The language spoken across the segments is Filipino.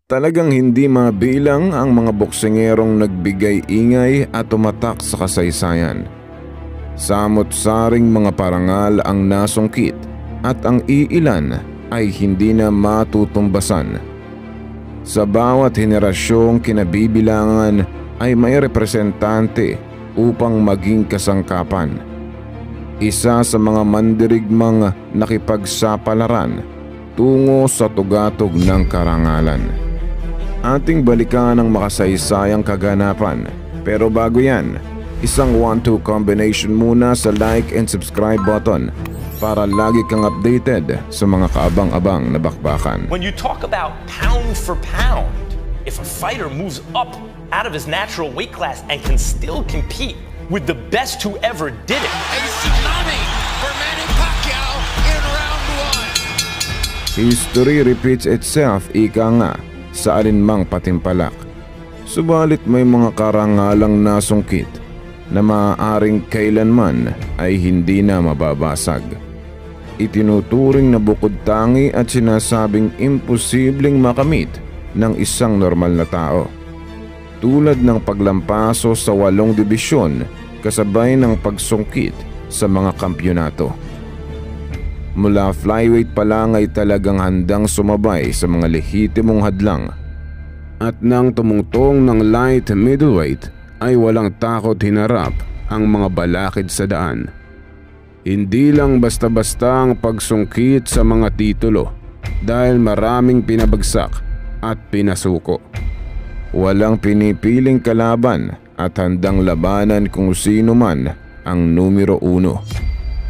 Talagang hindi mabilang ang mga boksingerong nagbigay ingay at tumatak sa kasaysayan. Samot-saring mga parangal ang nasungkit at ang iilan ay hindi na matutumbasan. Sa bawat henerasyong kinabibilangan ay may representante upang maging kasangkapan. Isa sa mga mandirigmang nakipagsapalaran tungo sa tugatog ng karangalan. Ating balikan ang makasaysayang kaganapan. Pero bago yan, isang 1-2 combination muna sa like and subscribe button para lagi kang updated sa mga kaabang-abang na bakbakan. When you talk about pound for pound, if a fighter moves up out of his natural weight class and can still compete with the best who ever did it. A tsunami for Manny Pacquiao in round 1. History repeats itself, ika nga, sa alinmang patimpalak. Subalit may mga karangalang nasungkit na maaaring kailanman ay hindi na mababasag. Itinuturing na bukod tangi at sinasabing imposibleng makamit ng isang normal na tao. Tulad ng paglampaso sa 8 dibisyon kasabay ng pagsungkit sa mga kampyonato. Mula flyweight pa lang ay talagang handang sumabay sa mga lehitimong hadlang. At nang tumungtong ng light middleweight ay walang takot hinarap ang mga balakid sa daan. Hindi lang basta-basta ang pagsungkit sa mga titulo dahil maraming pinabagsak at pinasuko. Walang pinipiling kalaban at handang labanan kung sino man ang numero 1.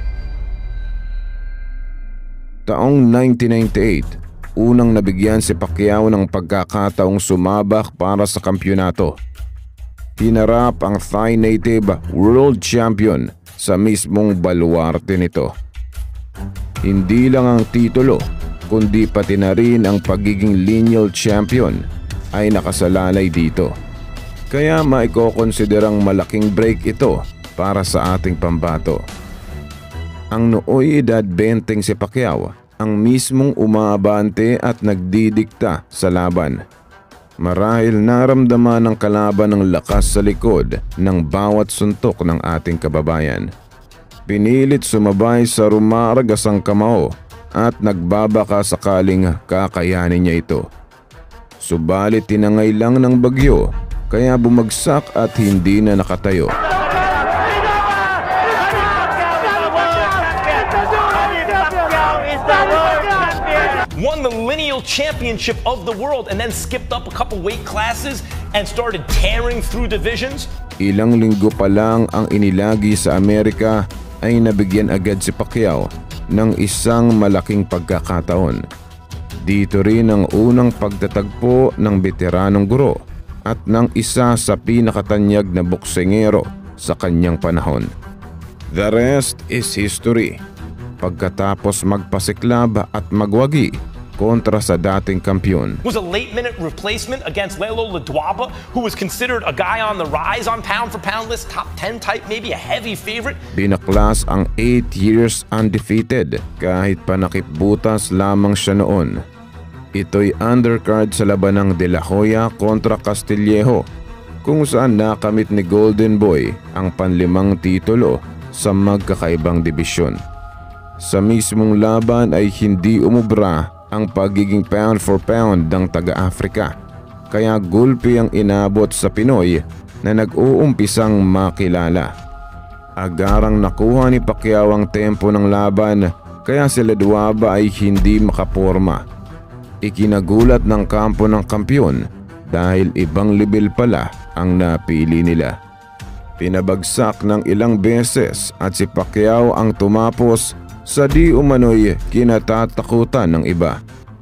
Taong 1998, unang nabigyan si Pacquiao ng pagkakataong sumabak para sa kampyonato. Hinarap ang Thai native world champion sa mismong baluarte nito. Hindi lang ang titulo, kundi pati na rin ang pagiging lineal champion ay nakasalalay dito. Kaya maikokonsiderang malaking break ito para sa ating pambato. Ang nooy edad 20 si Pacquiao ang mismong umaabante at nagdidikta sa laban. Marahil naramdaman ng kalaban ng lakas sa likod ng bawat suntok ng ating kababayan. Pinilit sumabay sa rumaragasang kamao at nagbabaka sakaling kakayanin niya ito. Subalit tinangay lang ng bagyo kaya bumagsak at hindi na nakatayo. Won the lineal championship of the world and then skipped up a couple weight classes and started tearing through divisions. Ilang linggo pa lang ang inilagi sa Amerika ay nabigyan agad si Pacquiao ng isang malaking pagkakataon. Dito rin ang unang pagtatagpo ng veteranong guro at ng isa sa pinakatanyag na boksingero sa kanyang panahon. The rest is history. Pagkatapos magpasiklab at magwagi kontra sa dating kampiyon. Was a late-minute replacement against Lelo Ledwaba, who was considered a guy on the rise on pound-for-pound list, top 10 type, maybe a heavy favorite. Binaklas ang 8 years undefeated kahit panakipbutas lamang siya noon. Ito'y undercard sa labanang De La Hoya kontra Castillejo, kung saan nakamit ni Golden Boy ang panlimang titulo sa magkakaibang dibisyon. Sa mismong laban ay hindi umubra ang pagiging pound for pound ng taga-Afrika, kaya gulpi ang inabot sa Pinoy na nag-uumpisang makilala. Agarang nakuha ni Pacquiao ang tempo ng laban kaya si Ledwaba ay hindi makaporma. Ikinagulat ng kampo ng kampyon dahil ibang level pala ang napili nila. Pinabagsak ng ilang beses at si Pacquiao ang tumapos sa di umano'y kinatatakutan ng iba.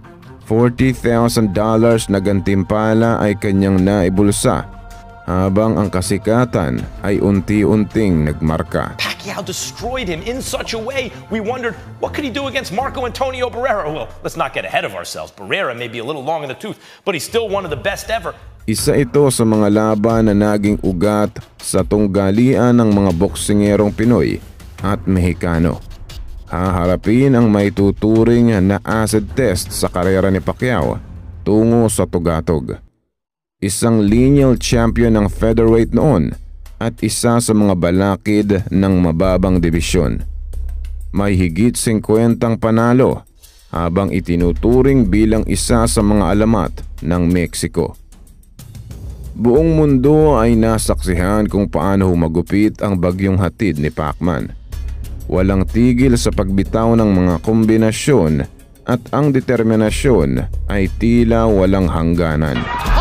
$40,000 na gantimpala ay kanyang naibulsa habang ang kasikatan ay unti-unting nagmarka. Pacquiao destroyed him in such a way we wondered what could he do against Marco Antonio Barrera. Well, let's not get ahead of ourselves. Barrera may be a little long in the tooth, but he's still one of the best ever. Isa ito sa mga laban na naging ugat sa tunggalian ng mga boksingerong Pinoy at Mexicano. Haharapin ang may tuturing na acid test sa karera ni Pacquiao tungo sa tugatog. Isang lineal champion ng featherweight noon at isa sa mga balakid ng mababang dibisyon. May higit 50 panalo habang itinuturing bilang isa sa mga alamat ng Mexico. Buong mundo ay nasaksihan kung paano humagupit ang bagyong hatid ni Pacman. Walang tigil sa pagbitaw ng mga kombinasyon at ang determinasyon ay tila walang hangganan.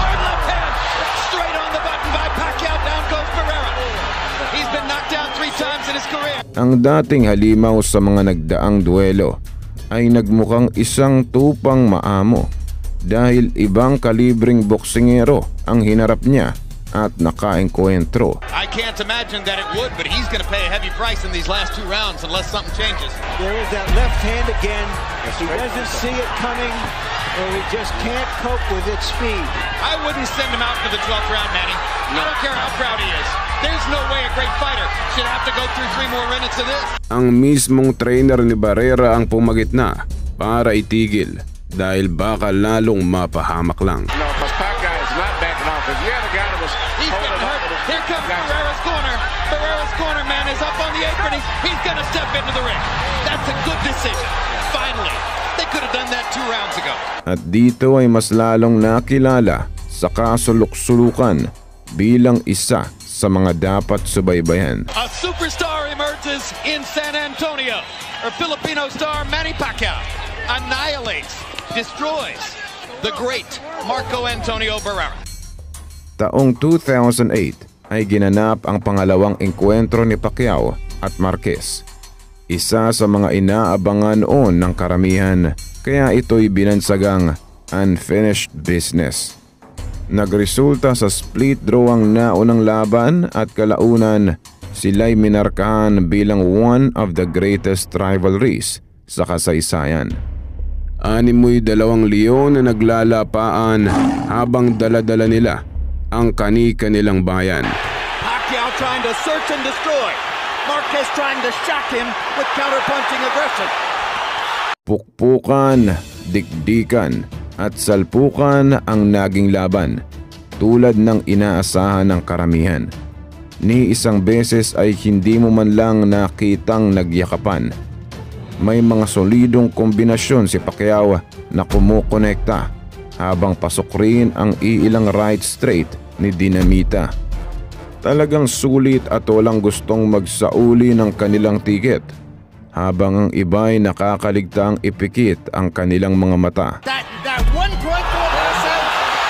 Ang dating halimaw sa mga nagdaang duelo ay nagmukhang isang tupang maamo dahil ibang kalibreng boksingero ang hinarap niya at nakaengkwentro. I can't imagine that it would, but he's going to pay a heavy price in these last 2 rounds unless something changes. There is that left hand again. He doesn't see it coming, or he just can't cope with its speed. I wouldn't send him out for the 12th round, Manny. I don't care how proud he is. There's no way a great fighter should have to go through 3 more minutes of this. Ang mismong trainer ni Barrera ang pumagitna para itigil dahil baka lalong mapahamak lang. No, because Pacquiao is not backing off. If you're the guy that was He's getting hurt. Here comes Barrera's corner. Barrera's corner, man, is up on the apron. He's going to step into the ring. That's a good decision. Finally. They could have done that 2 rounds ago. At dito ay mas lalong nakilala sa kasuluk-sulukan bilang isa sa mga dapat subaybayan. A superstar emerges in San Antonio. Our Filipino star Manny Pacquiao annihilates, destroys the great Marco Antonio Barrera. Taong 2008 ay ginanap ang pangalawang engkwentro ni Pacquiao at Marquez. Isa sa mga inaabangan noon ng karamihan, kaya ito'y binansagang unfinished business. Nagresulta sa split draw ang naunang laban at kalaunan sila'y minarkahan bilang one of the greatest rivalries sa kasaysayan. 6 leon na naglalapaan habang daladala nila ang kani-kanilang bayan. Pacquiao trying to search and destroy. Marquez trying to shock him with counter-punching aggression. Pukpukan, dikdikan at salpukan ang naging laban tulad ng inaasahan ng karamihan. Ni isang beses ay hindi mo man lang nakitang nagyakapan. May mga solidong kombinasyon si Pacquiao na kumukonekta habang pasok rin ang iilang right straight ni Dinamita. Talagang sulit at walang gustong magsauli ng kanilang tiket habang ang iba'y nakakaligtaang ipikit ang kanilang mga mata. That 1 point for Barrera.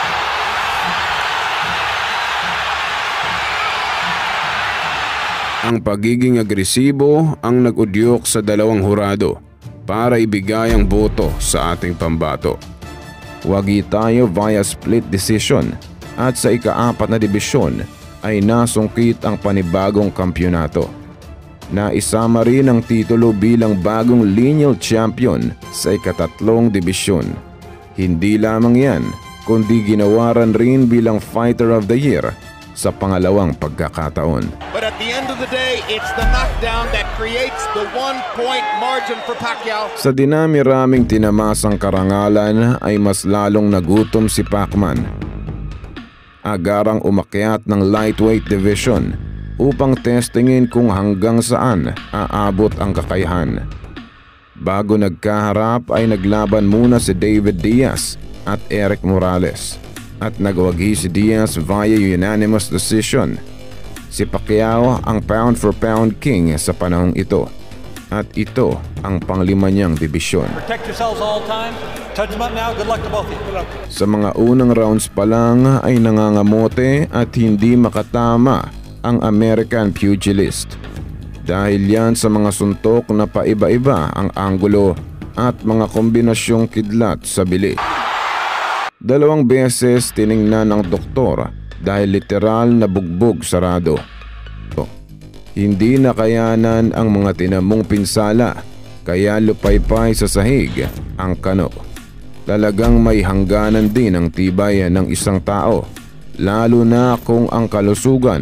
Ang pagiging agresibo ang nag-udyok sa dalawang hurado para ibigay ang boto sa ating pambato. Wagi tayo via split decision at sa ika-4 na dibisyon ay nasungkit ang panibagong kampyonato. Naisama rin ang titulo bilang bagong lineal champion sa ika-3 dibisyon. Hindi lamang yan, kundi ginawaran rin bilang Fighter of the Year sa pangalawang pagkakataon. But at the end of the day, it's the knockdown that creates the 1-point margin for Pacquiao. Sa dinami-raming tinamasang karangalan ay mas lalong nagutom si Pacman. Agarang umakyat ng lightweight division upang testingin kung hanggang saan aabot ang kakayahan. Bago nagkaharap ay naglaban muna si David Diaz at Eric Morales at nagwagi si Diaz via unanimous decision. Si Pacquiao ang pound for pound king sa panahong ito at ito ang panglima niyang dibisyon. Protect yourselves all time. Touch them up now. Good luck to both of you. Sa mga unang rounds pa lang ay nangangamote at hindi makatama ang American pugilist. Dahil yan sa mga suntok na paiba-iba ang anggulo at mga kombinasyong kidlat sa bili. 2 beses tiningnan ng doktor dahil literal na bugbog sarado. Hindi nakayanan ang mga tinamong pinsala kaya lupaypay sa sahig ang kano. Talagang may hangganan din ang tibay ng isang tao, lalo na kung ang kalusugan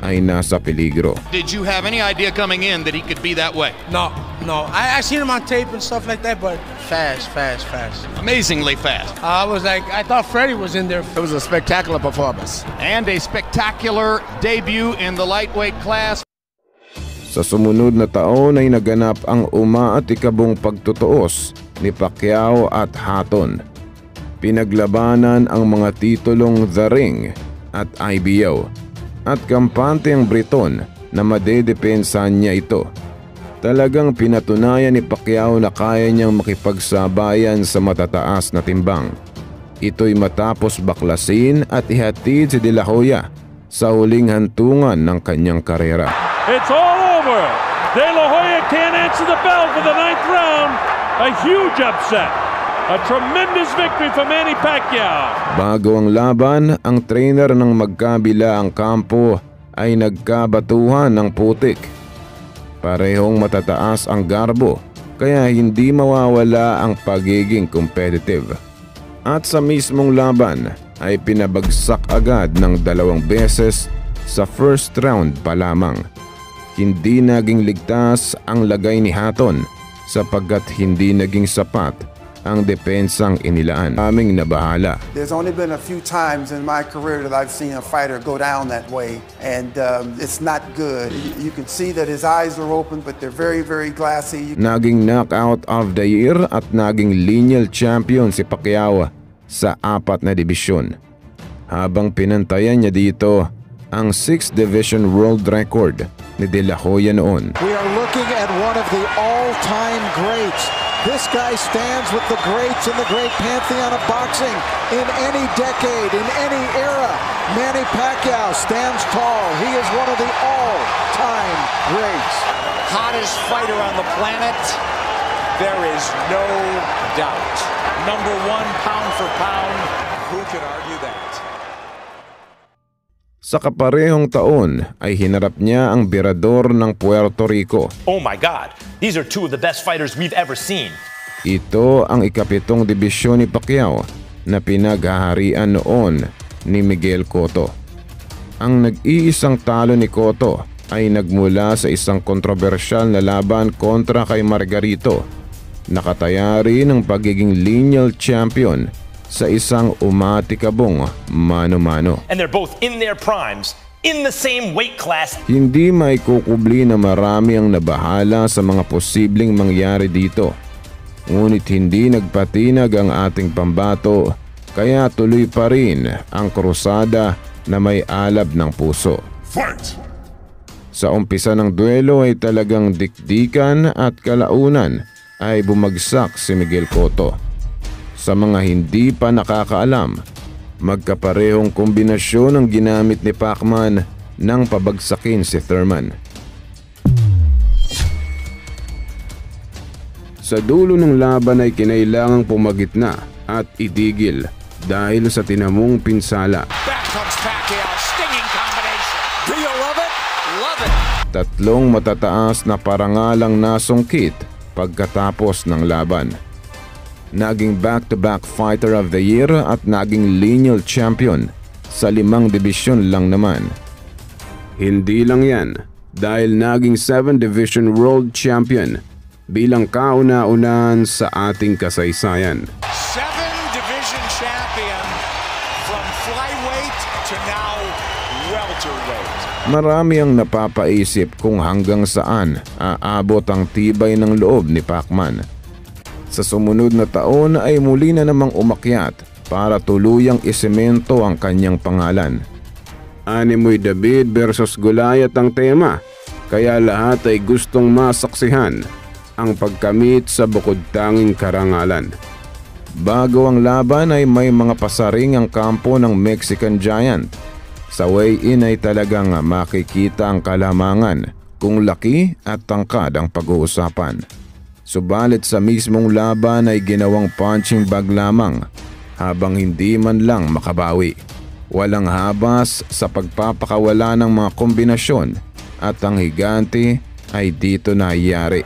ay nasa peligro. Did you have any idea coming in that he could be that way? No. I seen him on tape and stuff like that, but fast. Amazingly fast. I thought Freddie was in there. It was a spectacular performance. And a spectacular debut in the lightweight class. Sa sumunod na taon ay naganap ang umaatikabong pagtutuos ni Pacquiao at Hatton. Pinaglabanan ang mga titulong The Ring at IBO at kampante ang Briton na madedepensahan niya ito. Talagang pinatunayan ni Pacquiao na kaya niyang makipagsabayan sa matataas na timbang. Ito'y matapos baklasin at ihatid si De La Hoya sa huling hantungan ng kanyang karera. It's all over! De La Hoya can't answer the bell for the 9th round. A huge upset. A tremendous victory for Manny Pacquiao. Bago ang laban, ang trainer ng magkabila ang kampo ay nagkabatuhan ng putik. Parehong matataas ang garbo, kaya hindi mawawala ang pagiging competitive. At sa mismong laban ay pinabagsak agad ng 2 beses sa first round pa lamang. Hindi naging ligtas ang lagay ni Hatton sapagkat hindi naging sapat ang depensang inilaan. Aming nabahala. There's only been a few times in my career that I've seen a fighter go down that way, and it's not good. You can see that his eyes are open, but they're very, very glassy. Naging knockout of the year at naging lineal champion si Pacquiao sa 4 na dibisyon. Habang pinantayan niya dito ang 6th division world record ni De La Hoya noon. We are looking at one of the all-time greats. This guy stands with the greats in the great pantheon of boxing in any decade, in any era. Manny Pacquiao stands tall. He is one of the all-time greats. Hottest fighter on the planet. There is no doubt. Number 1 pound for pound. Who could argue that? Sa kaparehong taon ay hinarap niya ang birador ng Puerto Rico. Oh my God, these are 2 of the best fighters we've ever seen. Ito ang ika-7 dibisyon ni Pacquiao na pinaghaharian noon ni Miguel Cotto. Ang nag-iisang talo ni Cotto ay nagmula sa isang kontrobersyal na laban kontra kay Margarito. Nakataya rin ng pagiging lineal champion sa isang umatikabong mano-mano. And they're both in their primes, in the same weight class. Hindi may kukubli na marami ang nabahala sa mga posibleng mangyari dito. Ngunit hindi nagpatinag ang ating pambato, kaya tuloy pa rin ang krusada na may alab ng puso. Fight! Sa umpisa ng duelo ay talagang dikdikan at kalaunan ay bumagsak si Miguel Cotto. Sa mga hindi pa nakakaalam, magkaparehong kombinasyon ang ginamit ni Pacman nang pabagsakin si Thurman. Sa dulo ng laban ay kinailangang pumagitna at itigil dahil sa tinamong pinsala. Back comes Pacquiao, stinging combination. Do you love it? Love it. 3 matataas na parangalang nasungkit pagkatapos ng laban. Naging back-to-back fighter of the year at naging lineal champion sa 5 dibisyon lang naman. Hindi lang yan dahil naging 7 division world champion bilang kauna-unahan sa ating kasaysayan. 7 division champion from flyweight to now welterweight. Marami ang napapaisip kung hanggang saan aabot ang tibay ng loob ni Pacman. Sa sumunod na taon ay muli na namang umakyat para tuluyang isemento ang kanyang pangalan. Animoy David versus Goliath ang tema, kaya lahat ay gustong masaksihan ang pagkamit sa bukod tanging karangalan. Bago ang laban ay may mga pasaring ang kampo ng Mexican Giant. Sa weigh-in ay talagang makikita ang kalamangan kung laki at tangkad ang pag-uusapan. Subalit sa mismong laban ay ginawang punching bag lamang habang hindi man lang makabawi. Walang habas sa pagpapakawala ng mga kombinasyon at ang higante ay dito nangyari.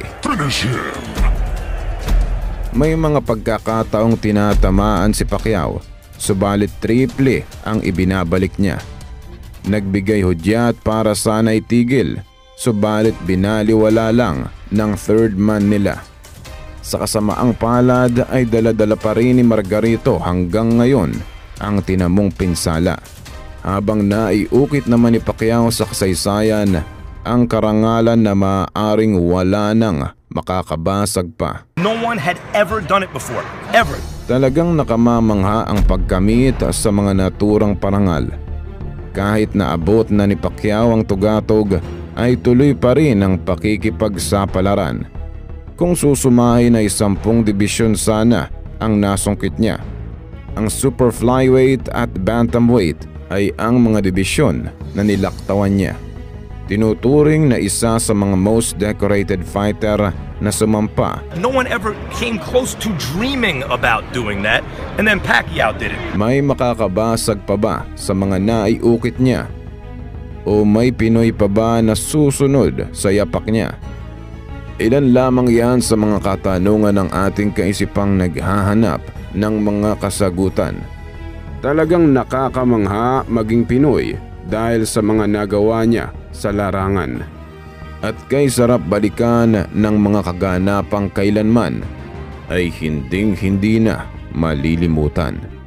May mga pagkakataong tinatamaan si Pacquiao, subalit triple ang ibinabalik niya. Nagbigay hudyat para sana'y tigil, subalit binaliwala lang ng third man nila. Sa kasamaang palad ay dala-dala pa rin ni Margarito hanggang ngayon ang tinamong pinsala. Habang naiukit naman ni Pacquiao sa kasaysayan ang karangalan na maaaring wala nang makakabasag pa. No one had ever done it before, ever. Talagang nakamamangha ang pagkamit sa mga naturang parangal. Kahit naabot na ni Pacquiao ang tugatog, ay tuloy pa rin ang pakikipagsapalaran. Kung susumahin ay 10 dibisyon sana ang nasungkit niya. Ang super flyweight at bantamweight ay ang mga dibisyon na nilaktawan niya. Tinuturing na isa sa mga most decorated fighter na sumampa. No one ever came close to dreaming about doing that, and then Pacquiao did it. May makakabasag pa ba sa mga naiukit niya? O may Pinoy pa ba na susunod sa yapak niya? Ilan lamang yan sa mga katanungan ng ating kaisipang naghahanap ng mga kasagutan. Talagang nakakamangha maging Pinoy dahil sa mga nagawa niya sa larangan. At kay sarap balikan ng mga kaganapang kailanman ay hinding-hindi na malilimutan.